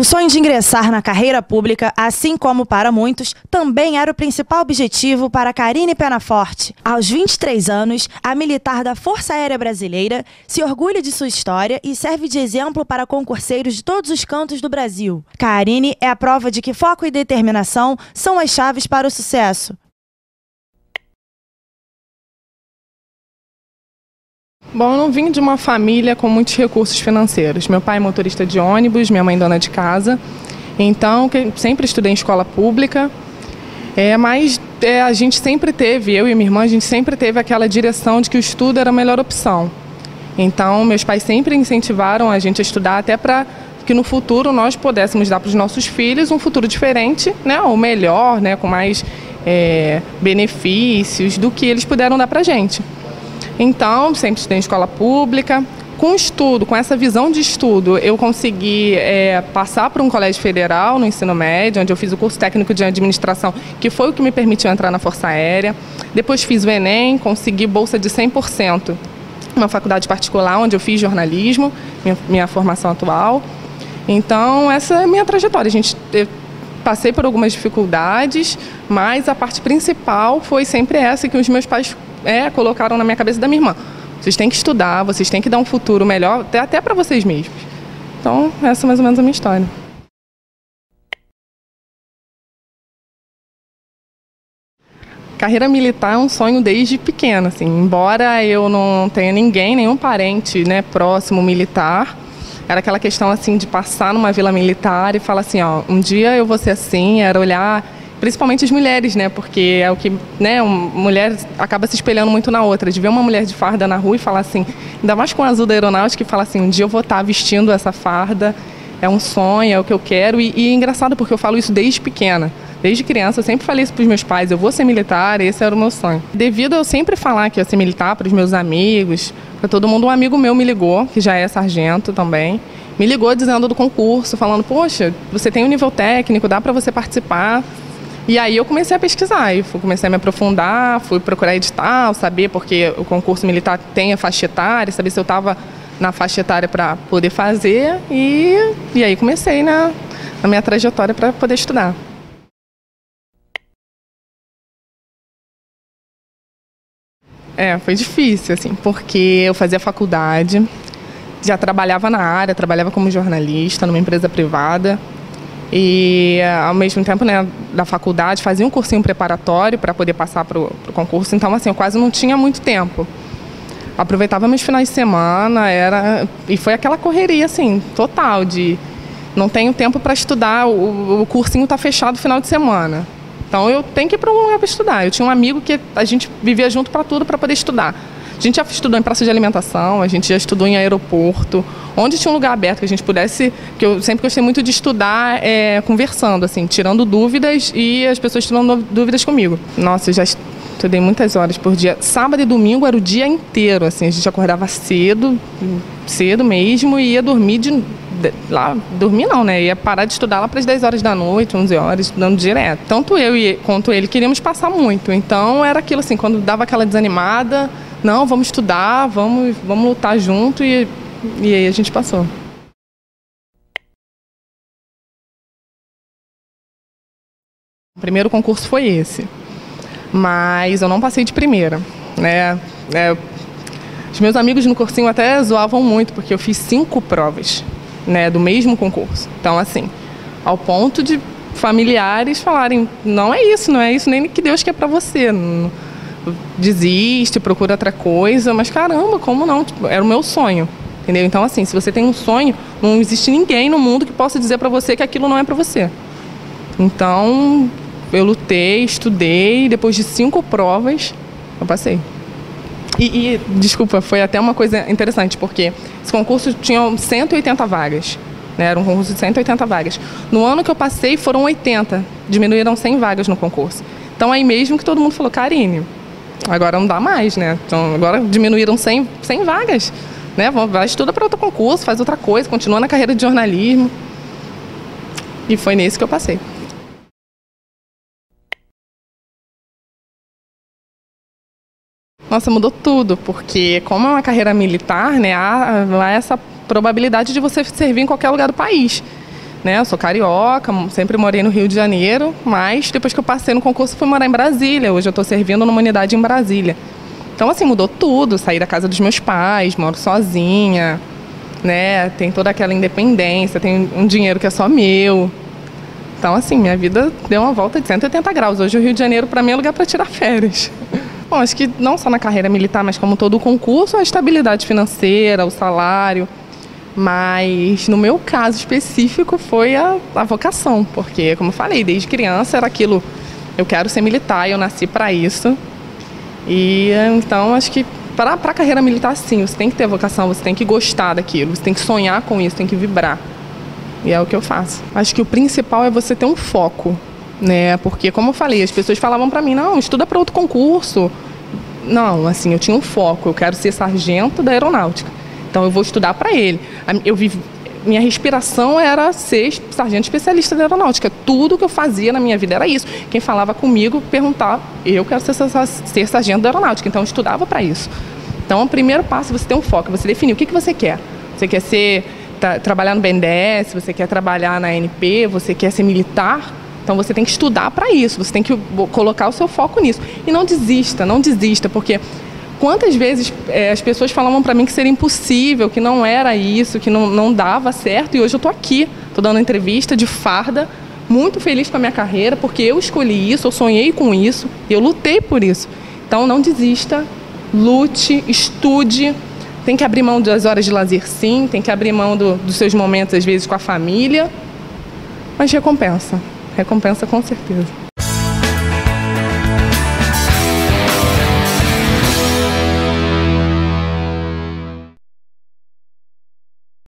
O sonho de ingressar na carreira pública, assim como para muitos, também era o principal objetivo para Karine Penaforte. Aos 23 anos, a militar da Força Aérea Brasileira se orgulha de sua história e serve de exemplo para concurseiros de todos os cantos do Brasil. Karine é a prova de que foco e determinação são as chaves para o sucesso. Bom, eu não vim de uma família com muitos recursos financeiros. Meu pai é motorista de ônibus, minha mãe dona de casa. Então, sempre estudei em escola pública. Mas a gente sempre teve, eu e minha irmã, a gente sempre teve aquela direção de que o estudo era a melhor opção. Então, meus pais sempre incentivaram a gente a estudar, até para que no futuro nós pudéssemos dar para os nossos filhos um futuro diferente, né, ou melhor, né, com mais benefícios do que eles puderam dar para a gente. Então, sempre estudei em escola pública. Com estudo, com essa visão de estudo, eu consegui passar para um colégio federal no ensino médio, onde eu fiz o curso técnico de administração, que foi o que me permitiu entrar na Força Aérea. Depois fiz o Enem, consegui bolsa de 100%, uma faculdade particular, onde eu fiz jornalismo, minha formação atual. Então, essa é a minha trajetória. Eu passei por algumas dificuldades, mas a parte principal foi sempre essa que os meus pais colocaram na minha cabeça, da minha irmã. Vocês têm que estudar, vocês têm que dar um futuro melhor, até para vocês mesmos. Então, essa é mais ou menos a minha história. Carreira militar é um sonho desde pequena, assim. Embora eu não tenha nenhum parente, né, próximo militar, era aquela questão assim de passar numa vila militar e falar assim, ó, um dia eu vou ser assim, era olhar, principalmente as mulheres, né, porque é o que, né, uma mulher acaba se espelhando muito na outra, de ver uma mulher de farda na rua e falar assim, ainda mais com o azul da aeronáutica, e falar assim, um dia eu vou estar vestindo essa farda, é um sonho, é o que eu quero, e é engraçado porque eu falo isso desde pequena. Desde criança, eu sempre falei isso para os meus pais, eu vou ser militar, esse era o meu sonho. Devido a eu sempre falar que eu ia ser militar para os meus amigos, para todo mundo, um amigo meu me ligou, que já é sargento também, me ligou dizendo do concurso, falando, poxa, você tem um nível técnico, dá para você participar. E aí eu comecei a pesquisar, comecei a me aprofundar, fui procurar edital, saber porque o concurso militar tem a faixa etária, saber se eu estava na faixa etária para poder fazer, e aí comecei na minha trajetória para poder estudar. Foi difícil, assim, porque eu fazia faculdade, já trabalhava na área, trabalhava como jornalista numa empresa privada e, ao mesmo tempo, né, da faculdade, fazia um cursinho preparatório para poder passar para o concurso. Então, assim, eu quase não tinha muito tempo. Aproveitava meus finais de semana, e foi aquela correria, assim, total, de não tenho tempo para estudar, o cursinho está fechado no final de semana. Então, eu tenho que ir para um lugar para estudar. Eu tinha um amigo que a gente vivia junto para tudo, para poder estudar. A gente já estudou em praça de alimentação, a gente já estudou em aeroporto, onde tinha um lugar aberto que a gente pudesse, que eu sempre gostei muito de estudar conversando, assim, tirando dúvidas e as pessoas tirando dúvidas comigo. Nossa, eu já estudei muitas horas por dia. Sábado e domingo era o dia inteiro, assim, a gente acordava cedo mesmo, e ia dormir dormir não, né? Ia parar de estudar lá para as 10 horas da noite, 11 horas, estudando direto. Tanto eu quanto ele queríamos passar muito. Então era aquilo assim, quando dava aquela desanimada, não, vamos estudar, vamos lutar junto, e aí a gente passou. O primeiro concurso foi esse, mas eu não passei de primeira, né? Os meus amigos no cursinho até zoavam muito, porque eu fiz 5 provas, né, do mesmo concurso. Então, assim, ao ponto de familiares falarem, não é isso nem que Deus quer para você. Não, desiste, procura outra coisa, mas caramba, como não? Tipo, era o meu sonho, entendeu? Então, assim, se você tem um sonho, não existe ninguém no mundo que possa dizer para você que aquilo não é para você. Então, eu lutei, estudei, depois de 5 provas, eu passei. Desculpa, foi até uma coisa interessante, porque esse concurso tinha 180 vagas, né? Era um concurso de 180 vagas. No ano que eu passei, foram 80, diminuíram 100 vagas no concurso. Então, aí mesmo que todo mundo falou, Karine, agora não dá mais, né? Então, agora diminuíram 100 vagas, né? Vai, estuda para outro concurso, faz outra coisa, continua na carreira de jornalismo. E foi nesse que eu passei. Nossa, mudou tudo, porque como é uma carreira militar, né, há essa probabilidade de você servir em qualquer lugar do país. né? Eu sou carioca, sempre morei no Rio de Janeiro, mas depois que eu passei no concurso fui morar em Brasília. Hoje eu estou servindo numa unidade em Brasília. Então, assim, mudou tudo. Saí da casa dos meus pais, moro sozinha, né? Tem toda aquela independência, tem um dinheiro que é só meu. Então, assim, minha vida deu uma volta de 180 graus. Hoje o Rio de Janeiro, para mim, é lugar para tirar férias. Bom, acho que não só na carreira militar, mas como todo o concurso, a estabilidade financeira, o salário. Mas no meu caso específico foi a vocação, porque, como eu falei, desde criança era aquilo, eu quero ser militar, eu nasci para isso. E então acho que para a carreira militar, sim, você tem que ter vocação, você tem que gostar daquilo, você tem que sonhar com isso, tem que vibrar. E é o que eu faço. Acho que o principal é você ter um foco, né? Porque, como eu falei, as pessoas falavam para mim, não, estuda para outro concurso. Não, assim, eu tinha um foco, eu quero ser sargento da aeronáutica. Então eu vou estudar para ele. Minha respiração era ser sargento especialista da aeronáutica. Tudo que eu fazia na minha vida era isso. Quem falava comigo perguntava, eu quero ser sargento da aeronáutica. Então eu estudava para isso. Então o primeiro passo é você ter um foco, você definir o que você quer. Você quer trabalhar no BNDES, você quer trabalhar na ANP, você quer ser militar. Então você tem que estudar para isso, você tem que colocar o seu foco nisso. E não desista, porque quantas vezes as pessoas falavam para mim que seria impossível, que não era isso, que não dava certo, e hoje eu estou aqui, estou dando entrevista de farda, muito feliz com a minha carreira, porque eu escolhi isso, eu sonhei com isso, eu lutei por isso. Então não desista, lute, estude, tem que abrir mão das horas de lazer, sim, tem que abrir mão dos seus momentos, às vezes, com a família, mas recompensa com certeza.